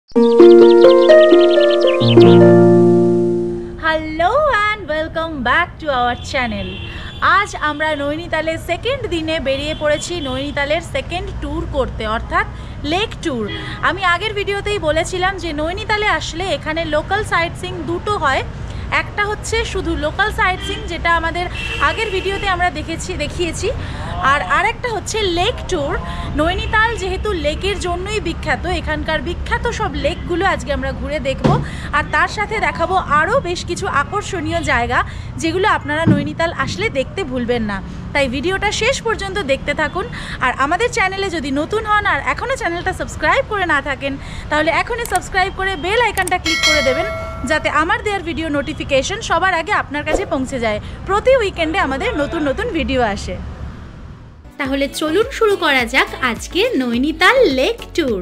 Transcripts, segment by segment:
Hello and welcome back to our channel. আজ আমরা নৈনিতালের second দিনে বেরিয়ে পড়েছি নৈনিতালের সেকেন্ড ট্যুর করতে, অর্থাৎ লেক ট্যুর। আমি আগের ভিডিওতেই বলেছিলাম যে নৈনিতালে আসলে এখানে লোকাল সাইট সিইং দুটো হয়। একটা হচ্ছে শুধু লোকাল সাইট সিইং, যেটা আমাদের আগের ভিডিওতে আমরা দেখিয়েছি, আর আরেকটা হচ্ছে লেক ট্যুর। নৈনিতাল যেহেতু লেকের জন্যই বিখ্যাত, এখানকার বিখ্যাত সব লেকগুলো আজকে আমরা ঘুরে দেখব, আর তার সাথে দেখাবো আরও বেশ কিছু আকর্ষণীয় জায়গা যেগুলো আপনারা নৈনিতাল আসলে দেখতে ভুলবেন না। তাই ভিডিওটা শেষ পর্যন্ত দেখতে থাকুন। আর আমাদের চ্যানেলে যদি নতুন হন আর এখনও চ্যানেলটা সাবস্ক্রাইব করে না থাকেন, তাহলে এখনই সাবস্ক্রাইব করে বেল আইকনটা ক্লিক করে দেবেন, যাতে আমার দেওয়ার ভিডিও নোটিফিকেশন সবার আগে আপনার কাছে পৌঁছে যায়। প্রতি উইকেন্ডে আমাদের নতুন নতুন ভিডিও আসে। তাহলে চলুন শুরু করা যাক আজকে নৈনিতাল লেক ট্যুর।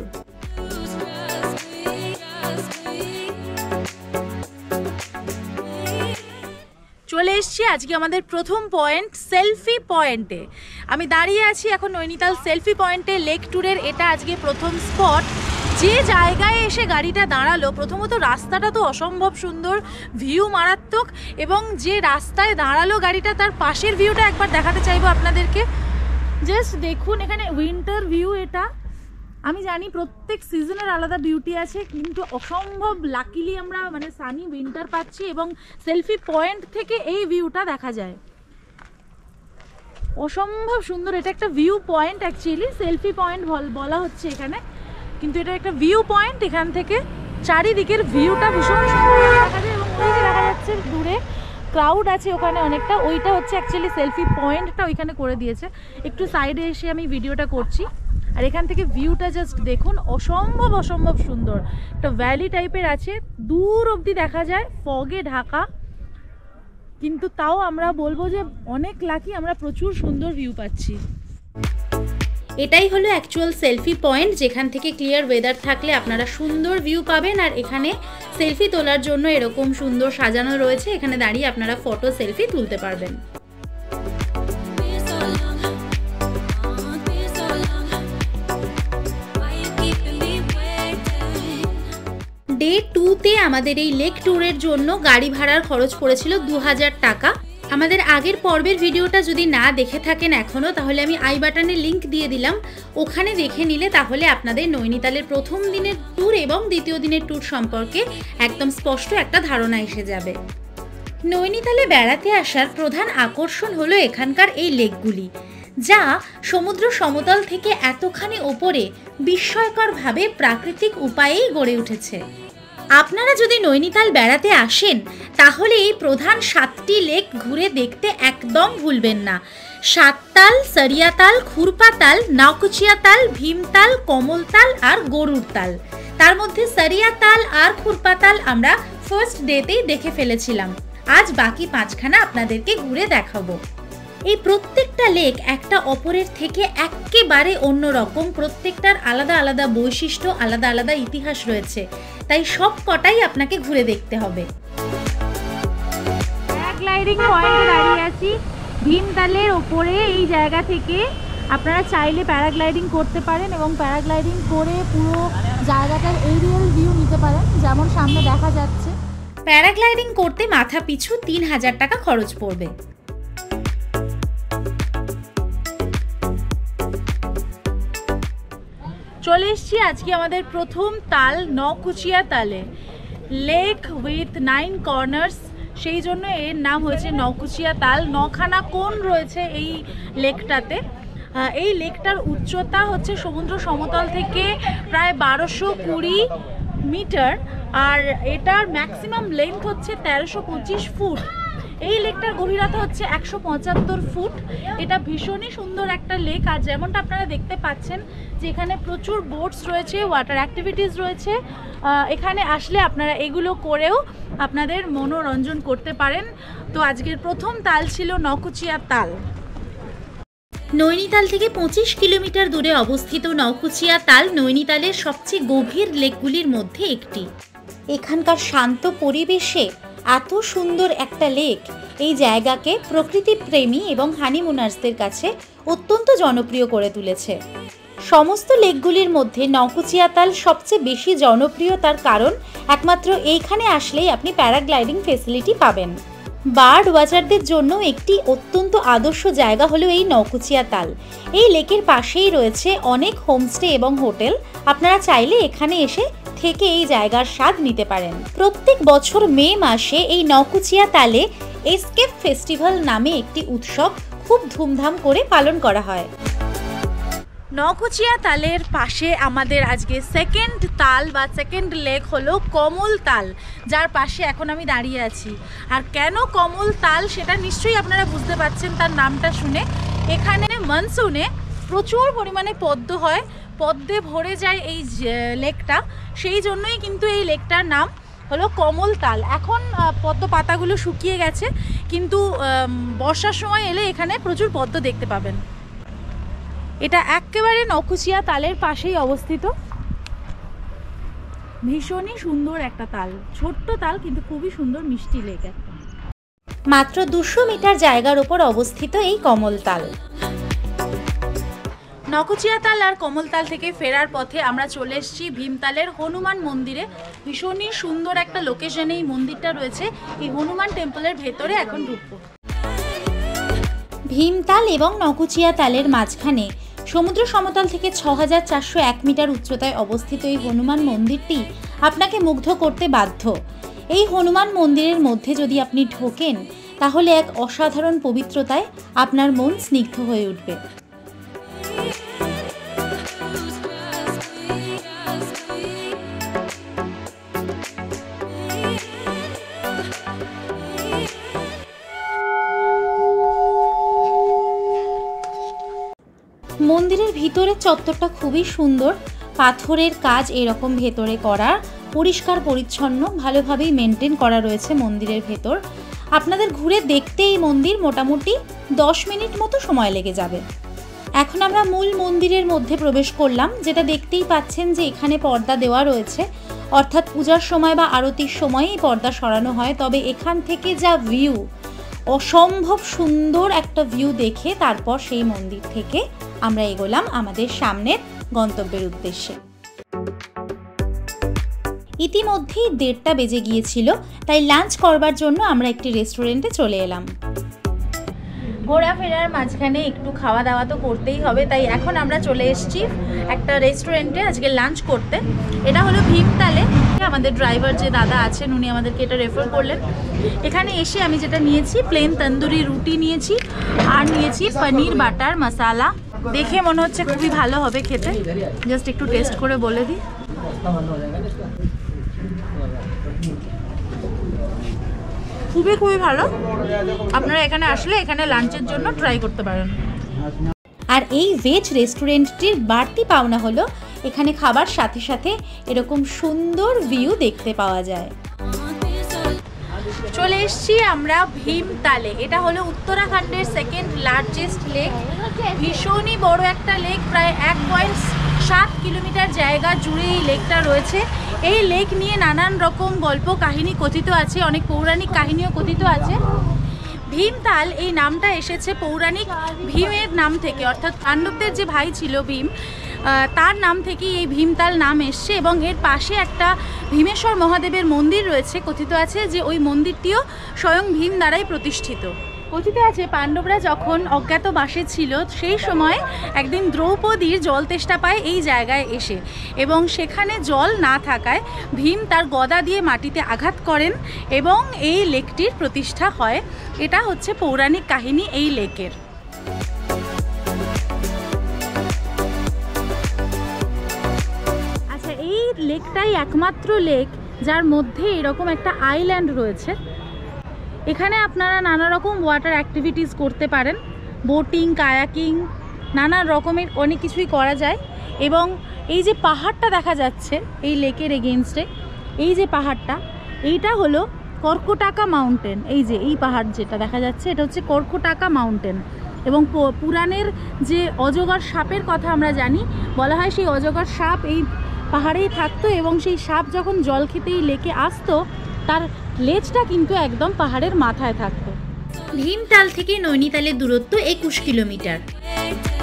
চলে এসছি আজকে আমাদের প্রথম পয়েন্ট, সেলফি পয়েন্টে। আমি দাঁড়িয়ে আছি এখন নৈনিতাল সেলফি পয়েন্টে। লেক ট্যুরের এটা আজকে প্রথম স্পট। যে জায়গায় এসে গাড়িটা দাঁড়ালো, প্রথমত রাস্তাটা তো অসম্ভব সুন্দর, ভিউ মারাত্মক, এবং যে রাস্তায় দাঁড়ালো গাড়িটা তার পাশের ভিউটা একবার দেখাতে চাইবো আপনাদেরকে। জাস্ট দেখুন, এখানে উইন্টার ভিউ। এটা আমি জানি প্রত্যেক সিজনের আলাদা বিউটি আছে, কিন্তু অসম্ভব লাকিলি আমরা সানি উইন্টার পাচ্ছি, এবং সেলফি পয়েন্ট থেকে এই ভিউটা দেখা যায়। অসম্ভব সুন্দর। এটা একটা view point, actually selfie point বলা হচ্ছে এখানে, কিন্তু এটা একটা ভিউ পয়েন্ট। এখান থেকে চারিদিকের ভিউটা ভীষণ সুন্দর দেখা যায়, এবং ওই যে দেখা যাচ্ছে দূরে ক্রাউড আছে ওখানে অনেকটা, ওইটা হচ্ছে অ্যাকচুয়ালি সেলফি পয়েন্টটা ওইখানে করে দিয়েছে। একটু সাইডে এসে আমি ভিডিওটা করছি, আর এখান থেকে ভিউটা জাস্ট দেখুন, অসম্ভব সুন্দর। একটা ভ্যালি টাইপের আছে, দূর অবধি দেখা যায়, ফগে ঢাকা, কিন্তু তাও আমরা বলবো যে অনেক লাকি, আমরা প্রচুর সুন্দর ভিউ পাচ্ছি। এটাই হলো অ্যাকচুয়াল সেলফি পয়েন্ট, যেখান থেকে ক্লিয়ার ওয়েদার থাকলে আপনারা সুন্দর ভিউ পাবেন। আর এখানে সেলফি তোলার জন্য এরকম সুন্দর সাজানো রয়েছে, এখানে দাঁড়িয়ে আপনারা ফটো সেলফি তুলতে পারবেন। ডে 2তে আমাদের এই লেক ট্যুরের জন্য গাড়ি ভাড়ার খরচ পড়েছিল 2000 টাকা। আমাদের আগের পর্বের ভিডিওটা যদি না দেখে থাকেন এখনও, তাহলে আমি আই বাটনে লিংক দিয়ে দিলাম, ওখানে দেখে নিলে তাহলে আপনাদের নৈনিতালের প্রথম দিনের ট্যুর এবং দ্বিতীয় দিনের ট্যুর সম্পর্কে একদম স্পষ্ট একটা ধারণা এসে যাবে। নৈনিতালে বেড়াতে আসার প্রধান আকর্ষণ হলো এখানকার এই লেকগুলি, যা সমুদ্র সমতল থেকে এতখানি ওপরে বিস্ময়করভাবে প্রাকৃতিক উপায়েই গড়ে উঠেছে। আপনারা যদি নৈনিতাল বেড়াতে আসেন, তাহলে এই প্রধান 7টি লেক ঘুরে দেখতে একদম ভুলবেন না। সাততাল, সরিয়াতাল, খুরপাতাল, নাওকুচিয়াতাল, ভীমতাল, কমলতাল আর গরুড়তাল। তার মধ্যে সরিয়াতাল আর খুরপাতাল আমরা ফার্স্ট ডেতেই দেখে ফেলেছিলাম। আজ বাকি 5খানা আপনাদেরকে ঘুরে দেখাবো। এই প্রত্যেকটা লেক একটা অপরের থেকে একেবারে অন্যরকম, প্রত্যেকটার আলাদা আলাদা বৈশিষ্ট্য, আলাদা আলাদা ইতিহাস রয়েছে, তাই সব কটাই আপনাকে ঘুরে দেখতে হবে। প্যারাগ্লাইডিং পয়েন্টে দাঁড়িয়ে আছি ভীমতালের ওপরে। এই জায়গা থেকে আপনারা চাইলে প্যারাগ্লাইডিং করতে পারেন, এবং প্যারাগ্লাইডিং করে পুরো জায়গাটার এরিয়াল ভিউ নিতে পারেন, যেমন সামনে দেখা যাচ্ছে। প্যারাগ্লাইডিং করতে মাথা পিছু 3000 টাকা খরচ পড়বে। চলে এসছি আজকে আমাদের প্রথম তাল, নকুচিয়া তালে। লেক উইথ 9 কর্নার্স, সেই জন্য এর নাম হয়েছে নকুচিয়া তাল। 9খানা কোণ রয়েছে এই লেকটাতে। এই লেকটার উচ্চতা হচ্ছে সমুদ্র সমতল থেকে প্রায় 1220 মিটার, আর এটার ম্যাক্সিমাম লেন্থ হচ্ছে 1325 ফুট। এই লেকটার গভীরতা হচ্ছে 175 ফুট। এটা ভীষণই সুন্দর একটা লেক, আর যেমনটা আপনারা দেখতে পাচ্ছেন যে এখানে প্রচুর বোটস রয়েছে, ওয়াটার অ্যাক্টিভিটিস রয়েছে। এখানে আসলে আপনারা এগুলো করেও আপনাদের মনোরঞ্জন করতে পারেন। তো আজকের প্রথম তাল ছিল নকুচিয়া তাল। নৈনিতাল থেকে 25 কিলোমিটার দূরে অবস্থিত নকুচিয়া তাল নৈনিতালের সবচেয়ে গভীর লেকগুলির মধ্যে একটি। এখানকার শান্ত পরিবেশে এত সুন্দর একটা লেক এই জায়গাকে প্রকৃতি প্রেমী এবং হানিমুনার্সদের কাছে অত্যন্ত জনপ্রিয় করে তুলেছে। সমস্ত লেকগুলির মধ্যে নওকুচিয়া তাল সবচেয়ে বেশি জনপ্রিয়, তার কারণ একমাত্র এইখানে আসলেই আপনি প্যারাগ্লাইডিং ফেসিলিটি পাবেন। বার্ড ওয়াচারদের জন্য একটি অত্যন্ত আদর্শ জায়গা হলো এই নওকুচিয়া তাল। এই লেকের পাশেই রয়েছে অনেক হোমস্টে এবং হোটেল, আপনারা চাইলে এখানে এসে থেকে এই জায়গার স্বাদ নিতে পারেন। প্রত্যেক বছর মে মাসে এই নওকুচিয়া তালে এসকেপ ফেস্টিভ্যাল নামে একটি উৎসব খুব ধুমধাম করে পালন করা হয়। নওকুচিয়া তালের পাশে আমাদের আজকে সেকেন্ড তাল বা সেকেন্ড লেক হলো কমল তাল, যার পাশে এখন আমি দাঁড়িয়ে আছি। আর কেন কমল তাল সেটা নিশ্চয়ই আপনারা বুঝতে পারছেন তার নামটা শুনে। এখানে মনসুনে প্রচুর পরিমাণে পদ্ম হয়, পদ্মে ভরে যায় এই লেকটা, সেই জন্যই কিন্তু এই লেকটার নাম হলো কমল তাল। এখন পদ্ম পাতাগুলো শুকিয়ে গেছে, কিন্তু বর্ষার সময় এলে এখানে প্রচুর পদ্ম দেখতে পাবেন। এটা একেবারে নওকুচিয়া তালের পাশেই অবস্থিত। ভীষণই সুন্দর একটা তাল, ছোট্ট তাল কিন্তু খুবই সুন্দর মিষ্টি লেক। মাত্র 200 মিটার জায়গার উপর অবস্থিত এই কমল তাল। নওকুচিয়া তাল আর কমল তাল থেকে ফেরার পথে আমরা চলে এসেছি ভীমতালের হনুমান মন্দিরে। ভীষণই সুন্দর একটা লোকেশনে এই মন্দিরটা রয়েছে। এই হনুমান টেম্পলের ভেতরে এখন ঢুকবো। ভীমতাল এবং নওকুচিয়া তালের মাঝখানে সমুদ্র সমতল থেকে 6401 মিটার উচ্চতায় অবস্থিত এই হনুমান মন্দিরটি আপনাকে মুগ্ধ করতে বাধ্য। এই হনুমান মন্দিরের মধ্যে যদি আপনি ঢোকেন তাহলে এক অসাধারণ পবিত্রতায় আপনার মন স্নিগ্ধ হয়ে উঠবে। মন্দিরের ভিতরের চত্বরটা খুবই সুন্দর, পাথরের কাজ এরকম ভেতরে করা, পরিষ্কার পরিচ্ছন্ন, ভালোভাবেই মেনটেন করা রয়েছে মন্দিরের ভেতর। আপনাদের ঘুরে দেখতে এই মন্দির মোটামুটি 10 মিনিট মতো সময় লেগে যাবে। এখন আমরা মূল মন্দিরের মধ্যে প্রবেশ করলাম, যেটা দেখতেই পাচ্ছেন যে এখানে পর্দা দেওয়া রয়েছে, অর্থাৎ পূজার সময় বা আরতির সময় এই পর্দা সরানো হয়। তবে এখান থেকে যা ভিউ, অসম্ভব সুন্দর একটা ভিউ দেখে তারপর সেই মন্দির থেকে আমরা এগোলাম আমাদের সামনের গন্তব্যের উদ্দেশ্যে। ইতিমধ্যেই 1:30 বেজে গিয়েছিল, তাই লাঞ্চ করবার জন্য আমরা একটি রেস্টুরেন্টে চলে এলাম। ঘোরাফেরার মাঝখানে একটু খাওয়া দাওয়া তো করতেই হবে, তাই এখন আমরা চলে এসেছি একটা রেস্টুরেন্টে আজকে লাঞ্চ করতে। এটা হলো ভীমতালে। আমাদের ড্রাইভার যে দাদা আছেন উনি আমাদেরকে এটা রেফার করলেন। এখানে এসে আমি যেটা নিয়েছি, প্লেন তন্দুরি রুটি নিয়েছি আর নিয়েছি পনির বাটার মশালা। দেখে মনে হচ্ছে খুবই ভালো হবে খেতে, জাস্ট একটু টেস্ট করে বলে দিই। খুবই ভালো। আপনারা এখানে আসলে এখানে লাঞ্চের জন্য ট্রাই করতে পারেন। আর এই ভেজ রেস্টুরেন্টটির বাড়তি পাওনা হলো এখানে খাবার সাথে সাথে এরকম সুন্দর ভিউ দেখতে পাওয়া যায়। চলে এসেছি আমরা ভীমতালে। এটা হলো উত্তরাখণ্ডের সেকেন্ড লার্জেস্ট লেক। ভীষণই বড় একটা লেক, প্রায় 1.7 কিলোমিটার জায়গা জুড়ে এই লেকটা রয়েছে। এই লেক নিয়ে নানান রকম গল্প কাহিনী কথিত আছে, অনেক পৌরাণিক কাহিনীও কথিত আছে। ভীমতাল এই নামটা এসেছে পৌরাণিক ভীমের নাম থেকে, অর্থাৎ পাণ্ডবদের যে ভাই ছিল ভীম, তার নাম থেকেই এই ভীমতাল নাম এসছে। এবং এর পাশে একটা ভীমেশ্বর মহাদেবের মন্দির রয়েছে। কথিত আছে যে ওই মন্দিরটিও স্বয়ং ভীম দ্বারাই প্রতিষ্ঠিত। কথিত আছে পাণ্ডবরা যখন অজ্ঞাতবাসে ছিল সেই সময় একদিন দ্রৌপদীর জল তেষ্টা পায় এই জায়গায় এসে, এবং সেখানে জল না থাকায় ভীম তার গদা দিয়ে মাটিতে আঘাত করেন এবং এই লেকটির প্রতিষ্ঠা হয়। এটা হচ্ছে পৌরাণিক কাহিনী এই লেকের। আচ্ছা, এই লেকটাই একমাত্র লেক যার মধ্যে এরকম একটা আইল্যান্ড রয়েছে। এখানে আপনারা নানা রকম ওয়াটার অ্যাক্টিভিটিস করতে পারেন, বোটিং, কায়াকিং, নানা রকমের অনেক কিছুই করা যায়। এবং এই যে পাহাড়টা দেখা যাচ্ছে এই লেকের এগেনস্টে, এই যে পাহাড়টা, এইটা হলো কর্কটাকা মাউন্টেন। এই যে এই পাহাড় যেটা দেখা যাচ্ছে এটা হচ্ছে কর্কটাকা মাউন্টেন। এবং পুরাণের যে অজগর সাপের কথা আমরা জানি, বলা হয় সেই অজগর সাপ এই পাহাড়েই থাকতো এবং সেই সাপ যখন জল খেতে এই লেকে আসতো তার লেজটা কিন্তু একদম পাহাড়ের মাথায় থাকতো। ভীমতাল থেকে নৈনিতালের দূরত্ব 21 কিলোমিটার।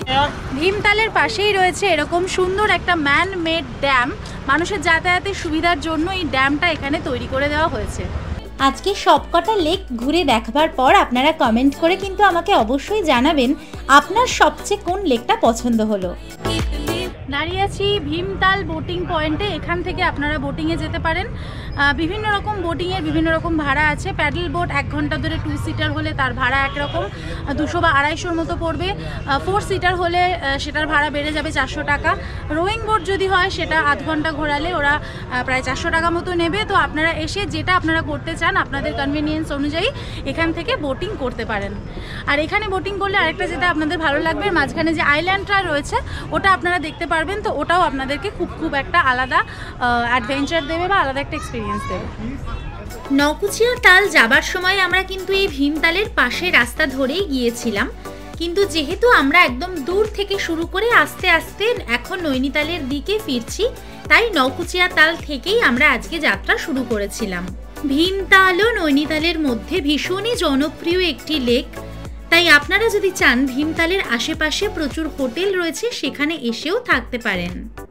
ভীমতালের পাশেই রয়েছে এরকম সুন্দর একটা ম্যান মেড ড্যাম। মানুষের যাতায়াতের সুবিধার জন্য এই ড্যামটা এখানে তৈরি করে দেওয়া হয়েছে। আজকে সবকটা লেক ঘুরে দেখবার পর আপনারা কমেন্ট করে কিন্তু আমাকে অবশ্যই জানাবেন আপনার সবচেয়ে কোন লেকটা পছন্দ হলো। দাঁড়িয়ে আছি ভীমতাল বোটিং পয়েন্টে। এখান থেকে আপনারা বোটিংয়ে যেতে পারেন। বিভিন্ন রকম বোটিংয়ের বিভিন্ন রকম ভাড়া আছে। প্যাডেল বোট 1 ঘন্টা ধরে 2 সিটার হলে তার ভাড়া একরকম 200 বা 250 মতো পড়বে। 4 সিটার হলে সেটার ভাড়া বেড়ে যাবে 400 টাকা। রোয়িং বোট যদি হয় সেটা আধ ঘন্টা ঘোরালে ওরা প্রায় 400 টাকা মতো নেবে। তো আপনারা এসে যেটা আপনারা করতে চান আপনাদের কনভিনিয়েন্স অনুযায়ী এখান থেকে বোটিং করতে পারেন। আর এখানে বোটিং করলে আরেকটা যেটা আপনাদের ভালো লাগবে, মাঝখানে যে আইল্যান্ডটা রয়েছে ওটা আপনারা দেখতে পারবেন। তো ওটাও আপনাদেরকে খুব একটা আলাদা অ্যাডভেঞ্চার দেবে বা আলাদা একটা এক্সপিরিয়েন্স দেবে। নকুচিয়া তাল যাবার সময় আমরা কিন্তু এই ভীমতালের পাশে রাস্তা ধরেই গিয়েছিলাম, কিন্তু যেহেতু আমরা একদম দূর থেকে শুরু করে আস্তে আস্তে এখন নৈনিতালের দিকে ফিরছি, তাই নকুচিয়া তাল থেকেই আমরা আজকে যাত্রা শুরু করেছিলাম। ভীমতাল ও নৈনিতালের মধ্যে ভীষণই জনপ্রিয় একটি লেক, তাই আপনারা যদি চান ভীমতালের আশেপাশে প্রচুর হোটেল রয়েছে, সেখানে এসেও থাকতে পারেন।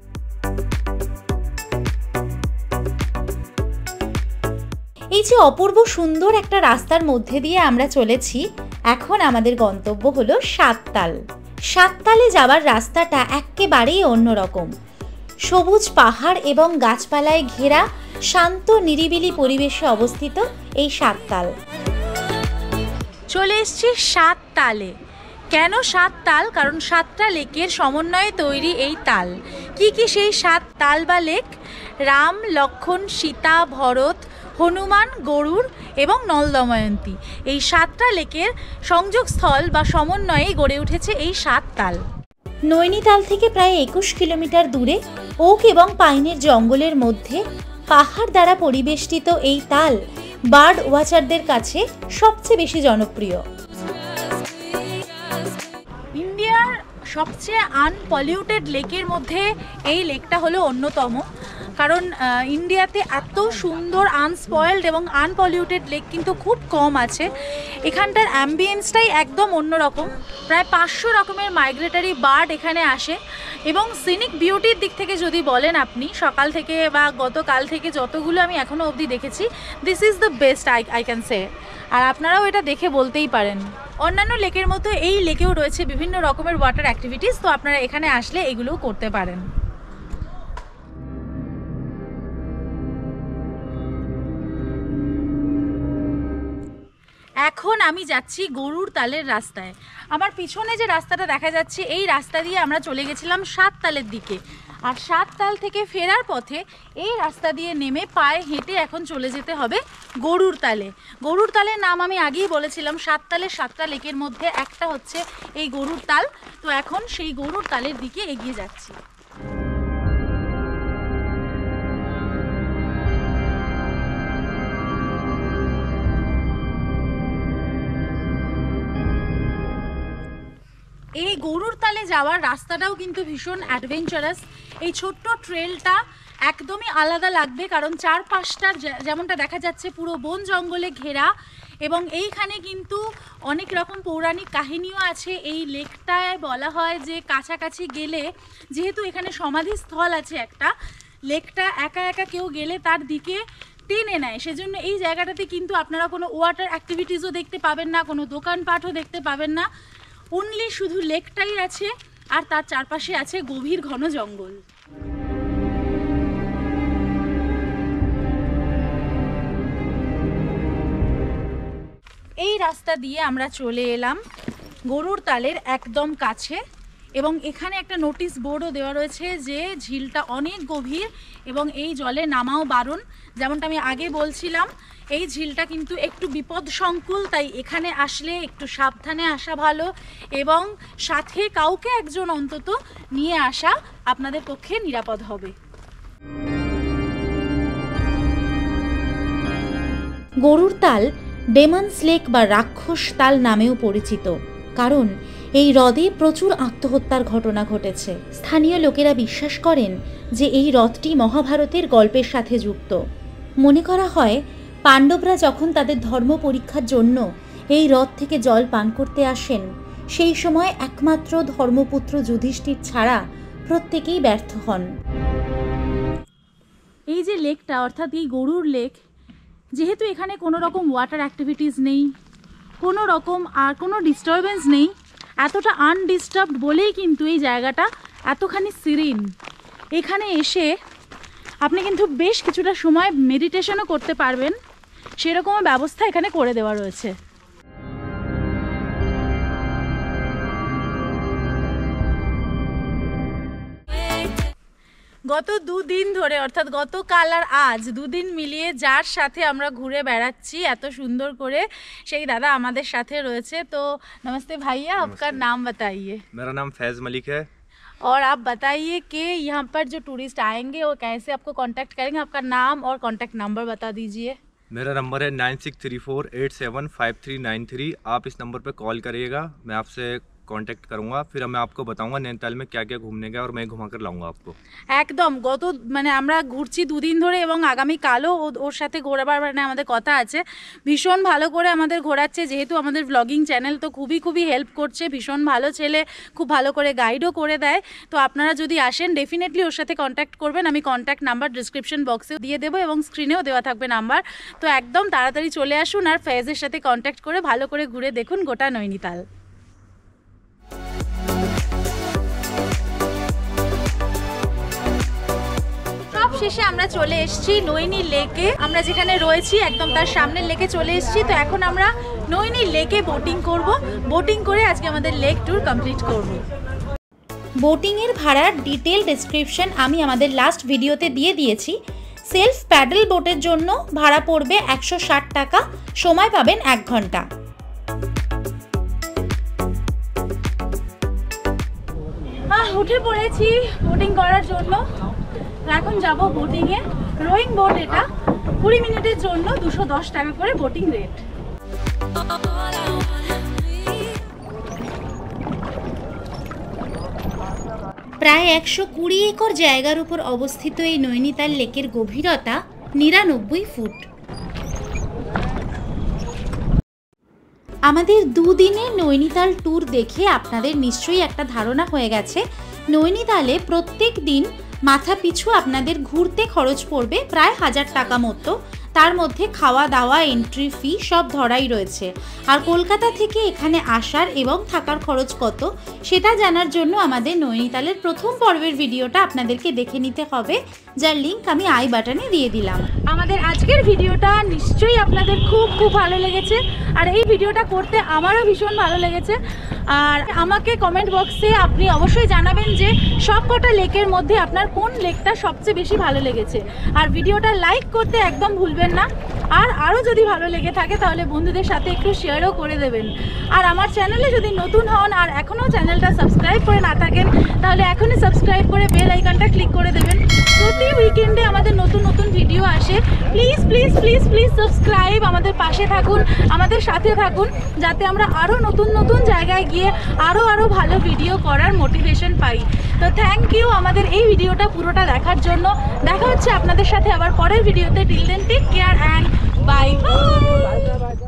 এই যে অপূর্ব সুন্দর একটা রাস্তার মধ্যে দিয়ে আমরা চলেছি, এখন আমাদের গন্তব্য হলো সাততাল। সাততালে যাওয়ার রাস্তাটা একেবারেই অন্যরকম। সবুজ পাহাড় এবং গাছপালায় ঘেরা শান্ত নিরিবিলি পরিবেশে অবস্থিত এই সাততাল। চলে এসছি সাততালে। কেন সাততাল? কারণ 7টা লেকের সমন্বয়ে তৈরি এই তাল। কি কি সেই 7 তাল বা লেক? রাম, লক্ষ্মণ, সীতা, ভরত, হনুমান, গরুড় এবং নলদময়ন্তী। এই 7টা লেকের সংযোগস্থল বা সমন্বয়ে গড়ে উঠেছে এই 7 তাল। নৈনিতাল থেকে প্রায় 21 কিলোমিটার দূরে ওক এবং পাইনের জঙ্গলের মধ্যে পাহাড় দ্বারা পরিবেষ্টিত এই তাল বার্ড ওয়াচারদের কাছে সবচেয়ে বেশি জনপ্রিয়। ইন্ডিয়ার সবচেয়ে আনপলিউটেড লেকের মধ্যে এই লেকটা হলো অন্যতম, কারণ ইন্ডিয়াতে এত সুন্দর আনস্পয়েলড এবং আনপলিউটেড লেক কিন্তু খুব কম আছে। এখানটার অ্যাম্বিয়েন্সটাই একদম অন্যরকম। প্রায় 500 রকমের মাইগ্রেটারি বার্ড এখানে আসে এবং সিনিক বিউটির দিক থেকে যদি বলেন আপনি, সকাল থেকে বা গতকাল থেকে যতগুলো আমি এখনও অবধি দেখেছি, this is the best I can say. আর আপনারাও এটা দেখে বলতেই পারেন। অন্যান্য লেকের মতো এই লেকেও রয়েছে বিভিন্ন রকমের ওয়াটার অ্যাক্টিভিটিস, তো আপনারা এখানে আসলে এগুলোও করতে পারেন। এখন আমি যাচ্ছি গরুড় তালের রাস্তায়। আমার পিছনে যে রাস্তাটা দেখা যাচ্ছে এই রাস্তা দিয়ে আমরা চলে গেছিলাম সাততালের দিকে, আর সাততাল থেকে ফেরার পথে এই রাস্তা দিয়ে নেমে পায়ে হেঁটে এখন চলে যেতে হবে গরুড় তালে। গরুড় তালের নাম আমি আগেই বলেছিলাম, সাততালের 7টা লেকের মধ্যে একটা হচ্ছে এই গরুড় তাল। তো এখন সেই গরুড় তালের দিকে এগিয়ে যাচ্ছি। এই গরুড় তালে যাওয়ার রাস্তাটাও কিন্তু ভীষণ অ্যাডভেঞ্চারাস। এই ছোট্ট ট্রেলটা একদমই আলাদা লাগবে, কারণ চারপাশটা যেমনটা দেখা যাচ্ছে পুরো বন জঙ্গলে ঘেরা, এবং এইখানে কিন্তু অনেক রকম পৌরাণিক কাহিনীও আছে। এই লেকটায় বলা হয় যে কাছাকাছি গেলে, যেহেতু এখানে সমাধিস্থল আছে একটা, লেকটা একা একা কেউ গেলে তার দিকে টেনে নেয়, সেজন্য এই জায়গাটাতে কিন্তু আপনারা কোনো ওয়াটার অ্যাক্টিভিটিসও দেখতে পাবেন না, কোনো দোকানপাটও দেখতে পাবেন না। অনলি শুধু লেকটাই আছে, আর তার চারপাশে আছে গভীর ঘন জঙ্গল। এই রাস্তা দিয়ে আমরা চলে এলাম গরুড় তালের একদম কাছে, এবং এখানে একটা নোটিশ বোর্ডও দেওয়া রয়েছে যে ঝিলটা অনেক গভীর এবং এই জলে নামাও বারণ। যেমনটা আমি আগে বলছিলাম, এই ঝিলটা কিন্তু একটু বিপদ সংকুল, তাই এখানে আসলে একটু সাবধানে আসা ভালো, এবং সাথে কাউকে একজন অন্তত নিয়ে আসা আপনাদের পক্ষে নিরাপদ হবে। গরুড় তাল ডেমন্স লেক বা রাক্ষস তাল নামেও পরিচিত, কারণ এই হ্রদে প্রচুর আত্মহত্যার ঘটনা ঘটেছে। স্থানীয় লোকেরা বিশ্বাস করেন যে এই হ্রদটি মহাভারতের গল্পের সাথে যুক্ত। মনে করা হয় পাণ্ডবরা যখন তাদের ধর্ম পরীক্ষার জন্য এই হ্রদ থেকে জল পান করতে আসেন, সেই সময় একমাত্র ধর্মপুত্র যুধিষ্ঠির ছাড়া প্রত্যেকেই ব্যর্থ হন। এই যে লেকটা অর্থাৎ এই গরুর লেক, যেহেতু এখানে কোনো রকম ওয়াটার অ্যাক্টিভিটিস নেই, কোনো রকম আর কোনো ডিস্টারবেন্স নেই, এতটা আনডিস্টার্বড বলেই কিন্তু এই জায়গাটা এতখানি সিরিন। এখানে এসে আপনি কিন্তু বেশ কিছুটা সময় মেডিটেশনও করতে পারবেন, সেরকম ব্যবস্থা এখানে করে দেওয়া রয়েছে। গত দুদিন ধরে অর্থাৎ গতকাল আর আজ দুদিন মিলিয়ে যার সাথে আমরা ঘুরে বেড়াচ্ছি এত সুন্দর করে, সেই দাদা আমাদের সাথে রয়েছে। তো नमस्ते भैया, आपका नाम बताइए। मेरा नाम फैज़ मलिक है। और आप बताइए कि यहाँ पर जो टूरिस्ट आएंगे वो कैसे आपको कांटेक्ट करेंगे, आपका नाम और कांटेक्ट नंबर बता दीजिए। मेरा नंबर है 9634875393। आप इस नंबर पे कॉल करिएगा, मैं आपसे कॉन्टैक्ट करूंगा, फिर मैं आपको बताऊंगा नैनीताल में क्या क्या घूमने का और मैं घुमा कर लाऊंगा आपको। একদম গত মানে আমরা ঘুরছি দুদিন ধরে এবং আগামী কালও ওর সাথে ঘোরাবার মানে আমাদের কথা আছে। ভীষণ ভালো করে আমাদের ঘোরাচ্ছে, যেহেতু আমাদের ব্লগিং চ্যানেল তো খুবই হেল্প করছে। ভীষণ ভালো ছেলে, খুব ভালো করে গাইডও করে দেয়। তো আপনারা যদি আসেন ডেফিনেটলি ওর সাথে কন্ট্যাক্ট করবেন। আমি কন্ট্যাক্ট নাম্বার ডিসক্রিপশন বক্সেও দিয়ে দেবো এবং স্ক্রিনেও দেওয়া থাকবে নাম্বার। তো একদম তাড়াতাড়ি চলে আসুন আর ফেজের সাথে কন্ট্যাক্ট করে ভালো করে ঘুরে দেখুন গোটা নৈনিতাল। শেষে আমরা চলে এসেছি নৈনি লেকে। আমরা যেখানে রয়েছি একদম তার সামনের লেকে চলে এসেছি। তো এখন আমরা নৈনি লেকে বোটিং করব। বোটিং করে আজকে আমাদের লেক ট্যুর কমপ্লিট করব। বোটিংয়ের ভাড়ার ডিটেল ডেসক্রিপশন আমি আমাদের লাস্ট ভিডিওতে দিয়ে দিয়েছি। সেলফ প্যাডেল বোটের জন্য ভাড়া পড়বে 160 টাকা, সময় পাবেন 1 ঘন্টা। উঠে পড়েছি বোটিং করার জন্য। এখন যাব বোটিংয়ে। রোয়িং বোট, এটা 20 মিনিটের জন্য 210 টাকা করে বোটিং রেট। প্রায় 120 একর জায়গার উপর অবস্থিত এই নৈনিতাল লেকের গভীরতা 99 ফুট। আমাদের দুদিনের নৈনিতাল ট্যুর দেখে আপনাদের নিশ্চয়ই একটা ধারণা হয়ে গেছে। নৈনিতালে প্রত্যেক দিন মাথা পিছু আপনাদের ঘুরতে খরচ পড়বে প্রায় 1000 টাকা মতো। তার মধ্যে খাওয়া দাওয়া, এন্ট্রি ফি সব ধরাই রয়েছে। আর কলকাতা থেকে এখানে আসার এবং থাকার খরচ কত সেটা জানার জন্য আমাদের নৈনিতালের প্রথম পর্বের ভিডিওটা আপনাদেরকে দেখে নিতে হবে, যার লিঙ্ক আমি আই বাটনে দিয়ে দিলাম। আমাদের আজকের ভিডিওটা নিশ্চয়ই আপনাদের খুব ভালো লেগেছে, আর এই ভিডিওটা করতে আমারও ভীষণ ভালো লেগেছে। আর আমাকে কমেন্ট বক্সে আপনি অবশ্যই জানাবেন যে সব কটা লেকের মধ্যে আপনার কোন লেকটা সবচেয়ে বেশি ভালো লেগেছে। আর ভিডিওটা লাইক করতে একদম ভুলবেন না। আর আরও যদি ভালো লেগে থাকে তাহলে বন্ধুদের সাথে একটু শেয়ারও করে দেবেন। আর আমার চ্যানেলে যদি নতুন হন আর এখনও চ্যানেলটা সাবস্ক্রাইব করে না থাকেন তাহলে এখনই সাবস্ক্রাইব করে বেল আইকনটা ক্লিক করে দেবেন। প্রতি উইকেন্ডে আমাদের নতুন ভিডিও আসে। Please please please please subscribe, আমাদের পাশে থাকুন, আমাদের সাথে থাকুন, যাতে আমরা আরও নতুন জায়গায় গিয়ে আরও ভালো ভিডিও করার মোটিভেশন পাই। তো থ্যাংক ইউ আমাদের এই ভিডিওটা পুরোটা দেখার জন্য। দেখা হচ্ছে আপনাদের সাথে আবার পরের ভিডিওতে। Till then take care and bye by.